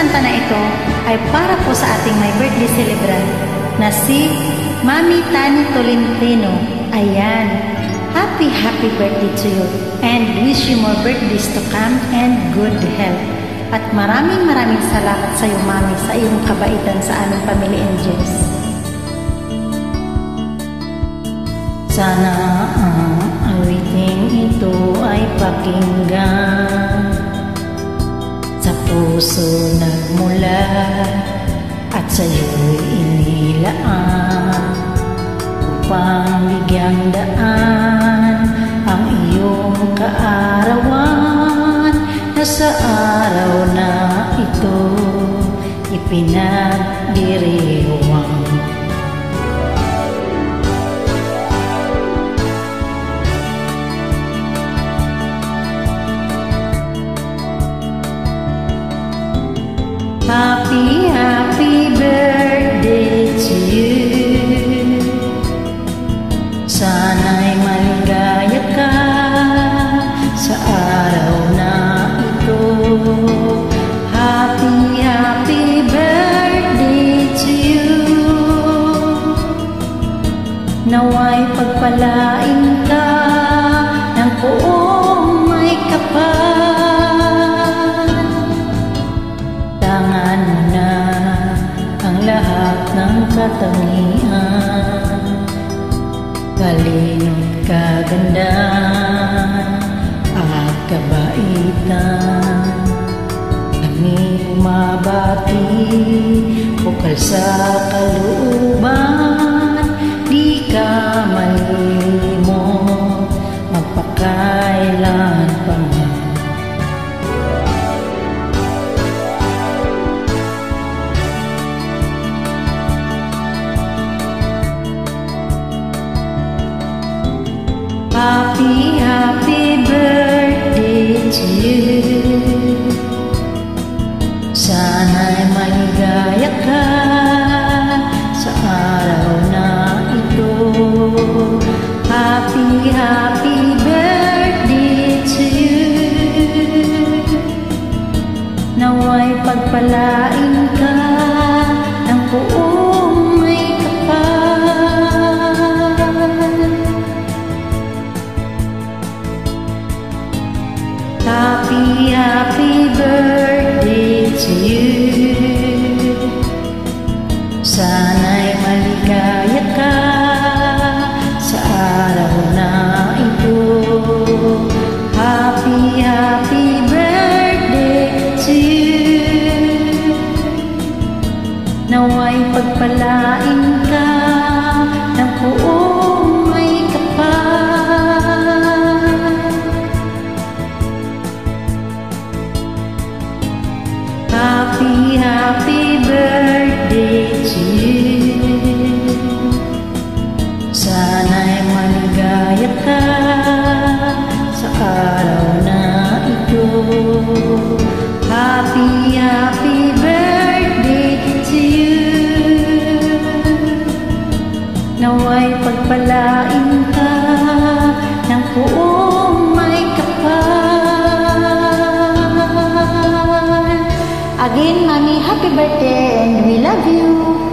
kanta na ito ay para po sa ating may birthday celebrant na si Mami Tani Tolentino. Ayan, happy birthday to you and wish you more birthdays to come and good health. At maraming salamat sa iyo, Mami, sa iyong kabaitan sa aming Family Angels. Sana ang awiting ito ay pakinggan sa puso nagmula at sa'yo'y inilaan upang bigyang daan ang iyong kaarawan na sa araw na ito ipinagdiriwang. Happy birthday to you. Sana'y maligaya ka sa araw na ito. Happy birthday to you. Nawa'y pagpalain ka ng buong may kapal. Tangan mo na ang lahat ng katangian, talino't kagandahan at kabaitan. Kami umabati bukal sa kalooban, di ka malilimot magpakailan pa man. Happy birthday to you. Sana'y maligaya ka sa araw na ito. Happy birthday to you. Nawa'y pagpalain ka ng buong may kapal. Happy birthday to you. Sana'y maligaya ka sa araw na ito. Happy birthday to you. Nawa'y pagpalain ka ng buong may kapal. Happy birthday to you. Sana'y maligaya ka sa araw na ito. Happy birthday to you. Nawa'y pagpalain ka ng buong may kapal. Again, Mommy, happy birthday and we love you.